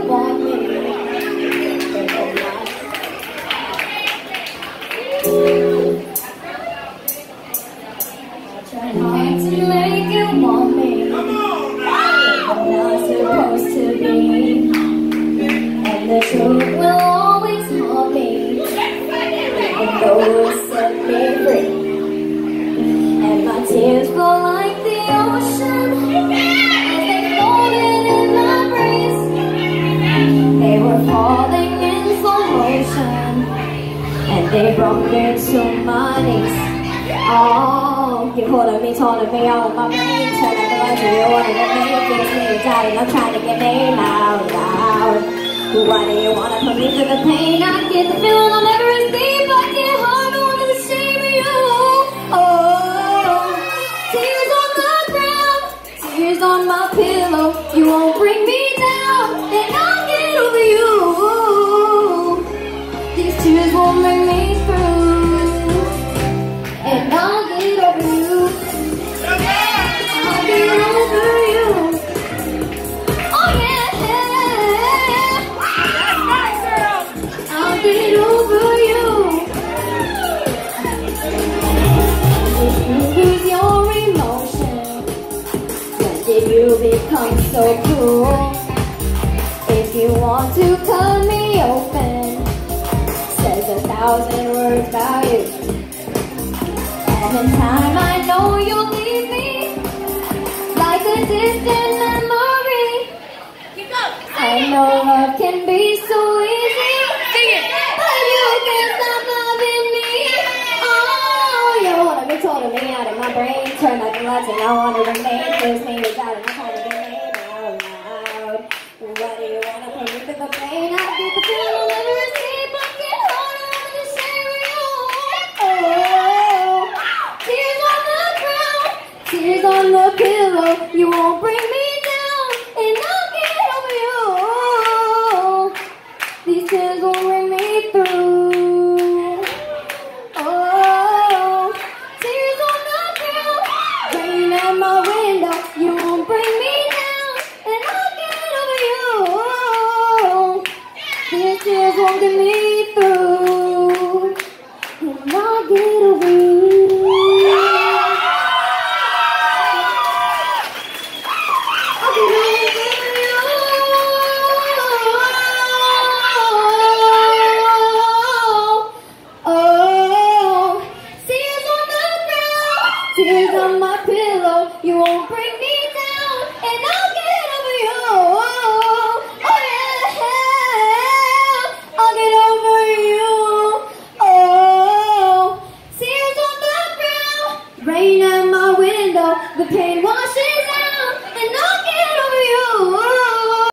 want me. I try hard to make you want me. I'm not supposed to be, and the truth will always haunt me, even though it set me free. And my tears flow like the ocean as they floated in my breeze. They were falling in slow motion, and they brought me to my knees. Oh, you're holding me, taunting me all of my brain. Turn out the lights and you wanted to make this nigga die, and I'm trying to get made out loud. Why do you wanna put me through the pain? I get the feeling I'll never escape. I can't hold on to the shame of you. Oh, tears on the ground, tears on my pillow. You won't bring me down, and I'll get over you. These tears won't bring me through, and I'll get over you. I'll get over you. Oh yeah, I'll get over you. If you lose your emotion, when did you become so cruel? If you want to cut me open, says 1,000 words about you. And in time I know you'll leave me like a distant memory. I know love can be so easy, but you can't stop loving me. Oh, you wanna be told me out of my brain. Turn out the lights and I wanna remain. Kiss me without it, I'm trying to get made out loud. Why do you wanna put me through the pain? I get the feeling I'll never escape. I get harder on the shame of you. Oh, tears on the ground, tears on the pillow. You won't bring me down, and I'll get over you. These tears won't bring me through. Oh, tears on the ground, rain at my window. You won't bring me down, and I'll get over you. These tears won't get me through, and I'll get over you. Tears on my pillow, you won't bring me down, and I'll get over you. Oh yeah, I'll get over you. Oh, tears on the ground, rain at my window, the pain washes out, and